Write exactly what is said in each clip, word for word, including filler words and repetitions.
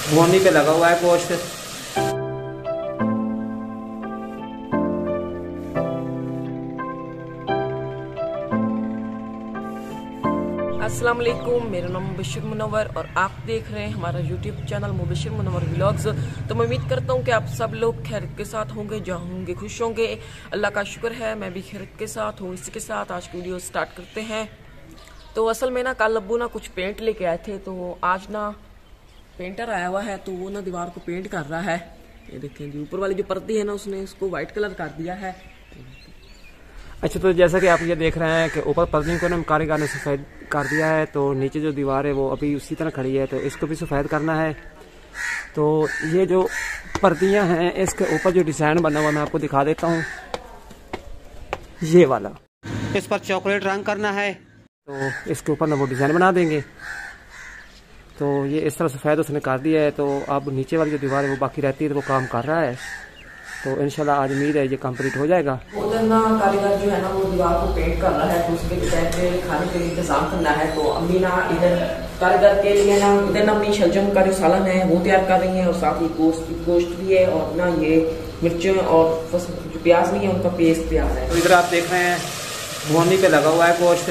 भुनी पे लगा हुआ है गोश्त। अस्सलाम वालेकुम, मेरा नाम मुबशिर मुनव्वर और आप देख रहे हैं हमारा YouTube channel Mubashir Munawwar vlogs. तो मैं उम्मीद करता हूँ कि आप सब लोग खैरियत के साथ होंगे, जहाँ होंगे खुश होंगे। अल्लाह का शुक्र है मैं भी खैरियत के साथ हूँ। इसी के साथ आज की वीडियो स्टार्ट करते हैं। तो असल में ना कल अब्बू ना कुछ पेंट लेके आए थे, तो आज ना पेंटर आया हुआ है, तो वो ना दीवार को पेंट कर रहा है। ये देखें जी, ऊपर वाली जो पर्दी है ना उसने उसको व्हाइट कलर कर दिया है। अच्छा, तो जैसा कि आप ये देख रहे हैं कि ऊपर पर्दे को ना कारीगर ने सफ़ेद कर दिया है, तो नीचे जो दीवार है वो अभी उसी तरह खड़ी है, तो इसको भी सफ़ेद करना है। तो ये जो पर्दियाँ हैं इसके ऊपर जो डिज़ाइन बना हुआ मैं आपको दिखा देता हूँ। ये वाला इस पर चॉकलेट रंग करना है, तो इसके ऊपर ना वो डिज़ाइन बना देंगे। तो ये इस तरह सफ़ेद उसने कर दिया है। तो अब नीचे वाली जो दीवार है वो बाकी रहती है, तो वो काम कर रहा है। तो इंशाल्लाह आज उम्मीद है ये कंप्लीट हो जाएगा। उधर ना कारीगर जो है ना वो दीवार को पेंट कर रहा है, तो उसके पहले खाने के लिए इंतजाम करना है। तो अम्मी ना इधर कारीगर के लिए ना इधर ना अम्मी शलजम का जो सालन है वो तैयार कर रही है, और साथ ही गोश्त गोश्त भी है, और ना ये मिर्चें और जो प्याज भी है उनका पेस्ट तैयार है। तो इधर आप देख रहे हैं भुनी पे लगा हुआ है गोश्त।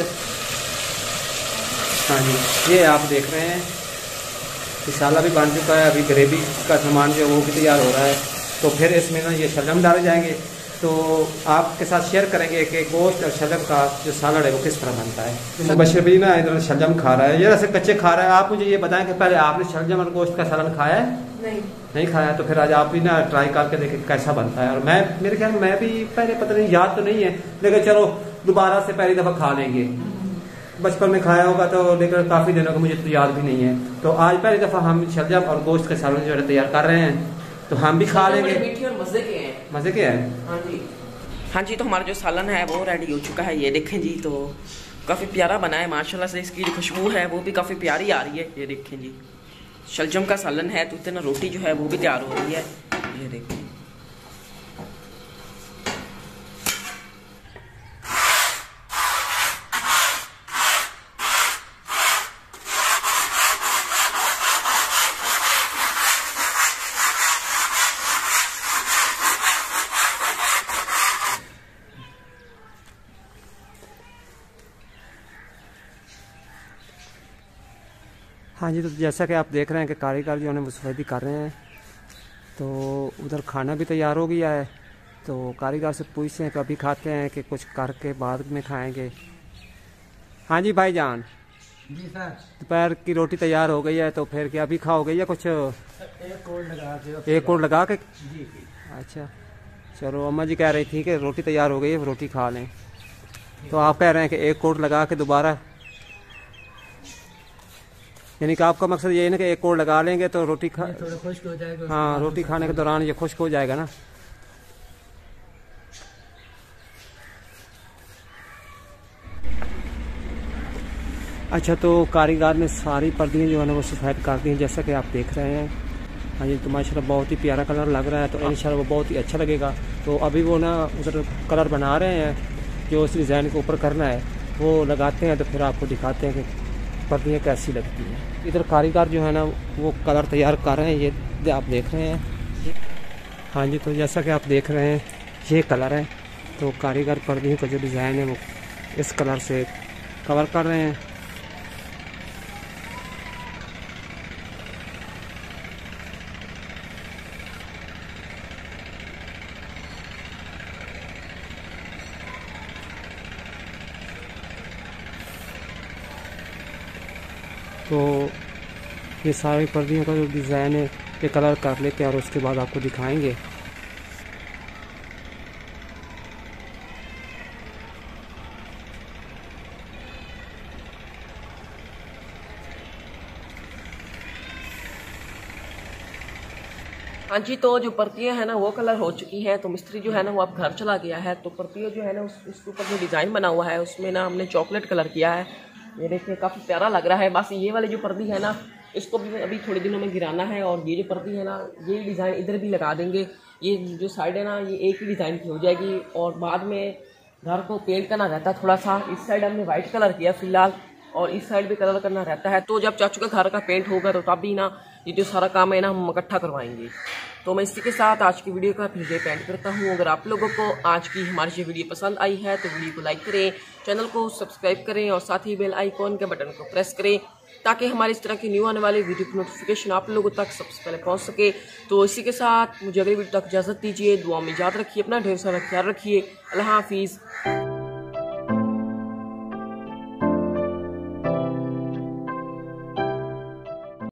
हाँ जी, ये आप देख रहे हैं मसाला भी बन चुका है। अभी ग्रेवी का सामान जो है वो भी तैयार हो रहा है। तो फिर इसमें ना ये शलजम डाले जाएंगे। तो आपके साथ शेयर करेंगे कि गोश्त और शलजम का जो सालन है वो किस तरह बनता है। बशर भी ना इधर शलजम खा रहा है, ये ऐसे कच्चे खा रहा है। आप मुझे ये बताएं कि पहले आपने शलजम और गोश्त का सालन खाया है? नहीं नहीं खाया। तो फिर आज आप भी ना ट्राई करके देखें कैसा बनता है। और मैं मेरे ख्याल मैं भी पहले पता नहीं, याद तो नहीं है, लेकिन चलो दोबारा से पहली दफ़ा खा लेंगे। बचपन में खाया होगा तो, लेकिन काफ़ी दिनों का मुझे तो याद भी नहीं है। तो आज पहली दफ़ा हम शलजम और गोश्त के सालन जो है तैयार कर रहे हैं, तो हम भी खा लेंगे। मीठे और मजे के हैं। मजे के हैं। हाँ जी, हाँ जी। तो हमारा जो सालन है वो रेडी हो चुका है, ये देखें जी। तो काफ़ी प्यारा बना है माशाल्लाह से, इसकी जो खुशबू है वो भी काफ़ी प्यारी आ रही है। ये देखें जी, शलजम का सालन है, तो इतना रोटी जो है वो भी तैयार हो रही है। ये देखें, हाँ जी। तो जैसा कि आप देख रहे हैं कि कारीगर जो है वो सफ़ेदी कर रहे हैं। तो उधर खाना भी तैयार हो गया है। तो कारीगर से पूछते हैं कि अभी खाते हैं कि कुछ करके बाद में खाएंगे। हाँ जी भाईजान, जी सर, दोपहर की रोटी तैयार हो गई है, तो फिर क्या अभी खाओगे या कुछ एक कोड लगा के? एक और लगा के। जी जी। अच्छा चलो, अम्मा जी कह रही थी कि रोटी तैयार हो गई है, रोटी खा लें। तो आप कह रहे हैं कि एक कोड लगा के दोबारा, यानी कि आपका मकसद ये है ना कि एक कोड लगा लेंगे तो रोटी खा थोड़ा खुश्क हो जाएगा। हाँ, रोटी खाने के दौरान ये खुश्क हो जाएगा ना। अच्छा, तो कारीगर ने सारी पर्दियाँ जो है ना वो सफ़ेद कर दी हैं, जैसा कि आप देख रहे हैं। हाँ जी, तो माशाल्लाह बहुत ही प्यारा कलर लग रहा है, तो इंशाल्लाह वो बहुत ही अच्छा लगेगा। तो अभी वो ना उधर कलर बना रहे हैं, जो उस डिज़ाइन के ऊपर करना है वो लगाते हैं, तो फिर आपको दिखाते हैं कि पर्दियाँ कैसी लगती हैं। इधर कारीगर जो है ना वो कलर तैयार कर रहे हैं, ये आप देख रहे हैं। हाँ जी, तो जैसा कि आप देख रहे हैं ये कलर है। तो कारीगर पर्दियों का जो डिज़ाइन है वो इस कलर से कवर कर रहे हैं। तो ये सारी पर्दियों का जो डिज़ाइन है ये कलर कर लेते हैं और उसके बाद आपको दिखाएंगे। हाँ जी। तो जो पर्तियाँ हैं ना वो कलर हो चुकी हैं, तो मिस्त्री जो है ना वो अब घर चला गया है। तो पर्तियाँ जो है ना उस उसके ऊपर जो डिज़ाइन बना हुआ है उसमें ना हमने चॉकलेट कलर किया है। ये देखिए काफ़ी प्यारा लग रहा है। बस ये वाली जो पर्दी है ना इसको भी अभी थोड़े दिनों में गिराना है, और ये जो पर्दी है ना ये डिज़ाइन इधर भी लगा देंगे। ये जो साइड है ना ये एक ही डिज़ाइन की हो जाएगी, और बाद में घर को पेंट करना रहता है थोड़ा सा। इस साइड हमने वाइट कलर किया फ़िलहाल, और इस साइड भी कलर करना रहता है। तो जब चाचू का घर का पेंट होगा तो तब भी ना ये जो सारा काम है ना हम इकट्ठा करवाएंगे। तो मैं इसी के साथ आज की वीडियो का फिर से एंड करता हूँ। अगर आप लोगों को आज की हमारी ये वीडियो पसंद आई है तो वीडियो को लाइक करें, चैनल को सब्सक्राइब करें और साथ ही बेल आइकॉन के बटन को प्रेस करें ताकि हमारी इस तरह की न्यू आने वाली वीडियो की नोटिफिकेशन आप लोगों तक सबसे पहले पहुंच सके। तो इसी के साथ मुझे अगली वीडियो तक इजाज़त दीजिए। दुआ में याद रखिए, अपना ढेर सारा ख्याल रखिए। अल्लाह हाफिज़।